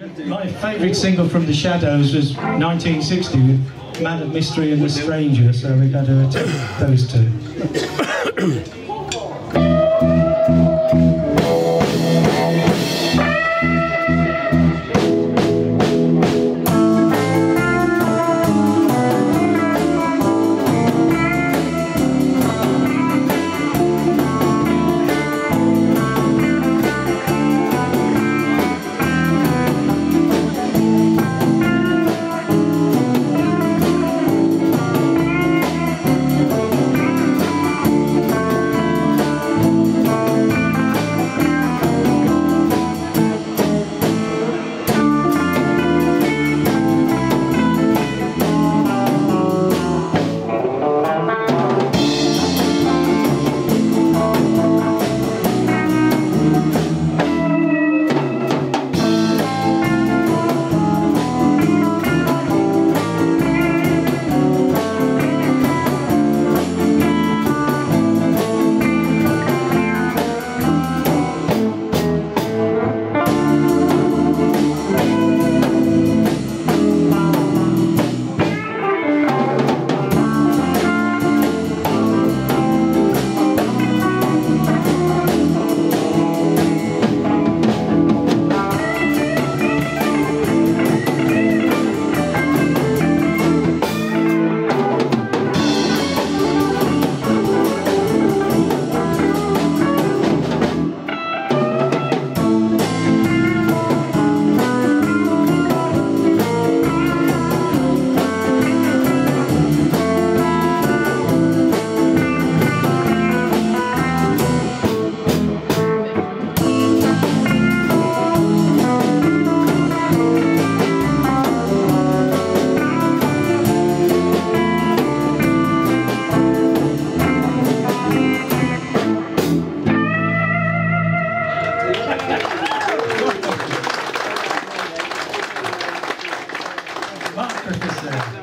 My favourite single from The Shadows was 1960 with Man of Mystery and The Stranger, so we got to take those two. Mark Griffiths there.